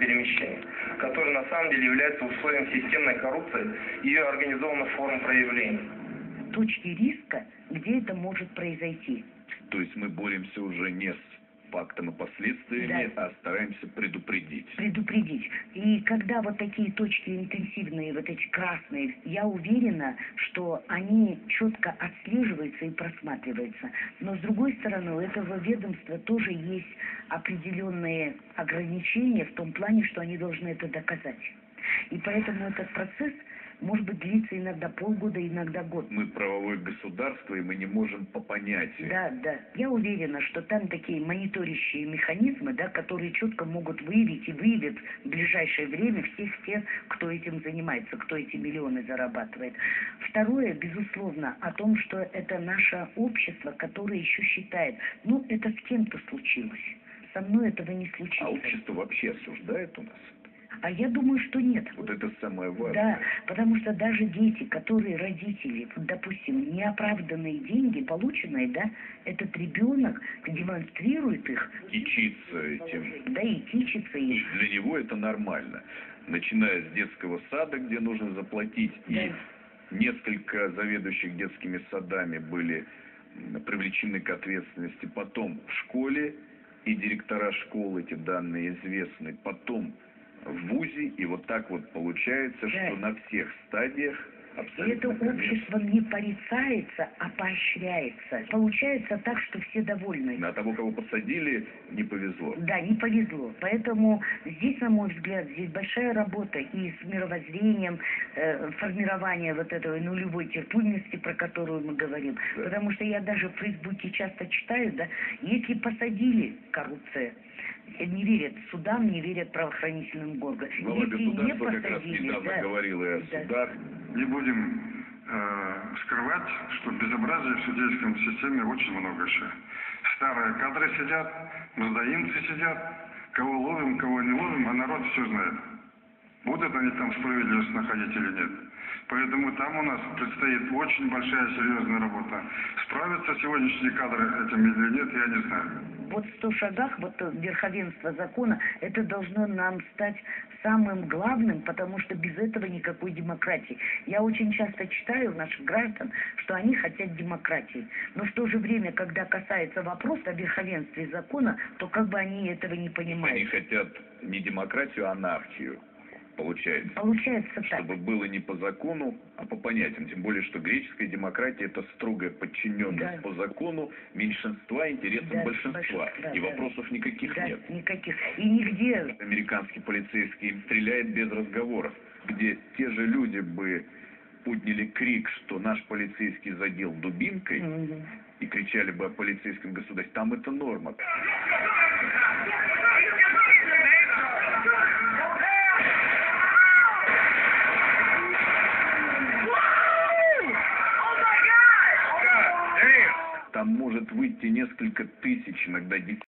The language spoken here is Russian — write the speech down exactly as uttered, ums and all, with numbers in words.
перемещения, который на самом деле является условием системной коррупции и ее организованных форм проявления. Точки риска, где это может произойти. То есть мы боремся уже не с фактом и последствиями, Да. а стараемся предупредить. Предупредить. И когда вот такие точки интенсивные, вот эти красные, я уверена, что они четко отслеживаются и просматриваются. Но с другой стороны, у этого ведомства тоже есть определенные ограничения в том плане, что они должны это доказать. И поэтому этот процесс может быть длится иногда полгода, иногда год. Мы правовое государство, и мы не можем по понятию. Да, да. Я уверена, что там такие мониторящие механизмы, да, которые четко могут выявить и выявят в ближайшее время всех тех, кто этим занимается, кто эти миллионы зарабатывает. Второе, безусловно, о том, что это наше общество, которое еще считает, ну, это с кем-то случилось. Со мной этого не случится. А общество вообще осуждает у нас? А я думаю, что нет. Вот это самое важное. Да, потому что даже дети, которые родители, вот, допустим, неоправданные деньги, полученные, да, этот ребенок демонстрирует их. Кичится этим. Да, и кичится И их. для него это нормально. Начиная с детского сада, где нужно заплатить, Да. и несколько заведующих детскими садами были привлечены к ответственности. Потом в школе, и директора школ, эти данные известны. Потом в вузе, и вот так вот получается, Да. что на всех стадиях И абсолютно это общество не порицается, а поощряется. Получается так, что все довольны. на того, кого посадили, не повезло. Да, не повезло. Поэтому здесь, на мой взгляд, здесь большая работа и с мировоззрением, э, формирования вот этой нулевой терпимости, про которую мы говорим. Да. Потому что я даже в Фейсбуке часто читаю, да, если посадили коррупция, не верят судам, не верят правоохранительным органам. Глава Если не государства как раз посадили, недавно да, говорил и о да. судах. Не будем э, скрывать, что безобразия в судейской системе очень много еще. Старые кадры сидят, мздоимцы сидят, кого ловим, кого не ловим, а народ все знает. Будут они там справедливость находить или нет. Поэтому там у нас предстоит очень большая серьезная работа. Справятся сегодняшние кадры этим или нет, я не знаю. Вот в сто шагах, вот верховенство закона, это должно нам стать самым главным, потому что без этого никакой демократии. Я очень часто читаю наших граждан, что они хотят демократии. Но в то же время, когда касается вопроса о верховенстве закона, то как бы они этого не понимают. Они хотят не демократию, а анархию. Получается. Получается так. Чтобы было не по закону, а по понятиям. Тем более, что греческая демократия — это строгая подчиненность Да. по закону меньшинства интересам Да, большинства. да, И да. вопросов никаких Да, нет. никаких. И нигде. Американский полицейский им стреляет без разговоров. Где те же люди бы подняли крик, что наш полицейский задел дубинкой, Мгм. и кричали бы о полицейском государстве, там это норма. Там может выйти несколько тысяч, иногда десятки